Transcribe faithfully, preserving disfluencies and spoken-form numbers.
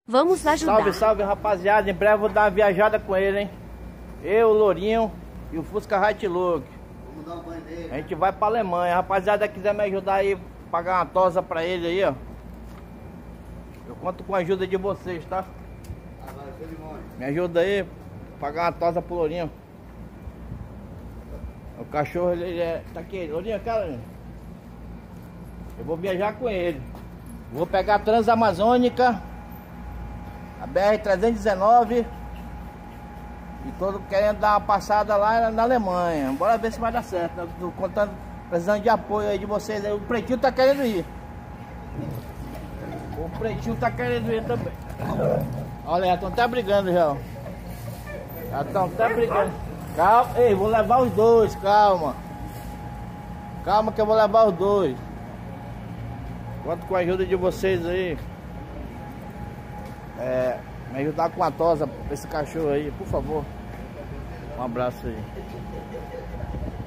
Vamos ajudar. Salve, salve, rapaziada. Em breve eu vou dar uma viajada com ele, hein? Eu, o Lourinho e o Fusca Hilux. Vamos dar um banho nele. A gente vai pra Alemanha. Rapaziada, quiser me ajudar aí, pagar uma tosa pra ele aí, ó. Eu conto com a ajuda de vocês, tá? Agora, seu limão. Me ajuda aí, pagar uma tosa pro Lourinho. O cachorro, ele é... Tá aqui, Lourinho, cara. Eu vou viajar com ele. Vou pegar a Transamazônica, a B R trezentos e dezenove. E todo querendo dar uma passada lá na Alemanha. Bora ver se vai dar certo. Eu tô contando, precisando de apoio aí de vocês aí. O Pretinho tá querendo ir. O Pretinho tá querendo ir também. Olha, já estão até brigando já. Já estão até brigando. Calma, ei, vou levar os dois, calma. Calma que eu vou levar os dois. Conto com a ajuda de vocês aí. É, me ajudar com a tosa pra esse cachorro aí, por favor. Um abraço aí.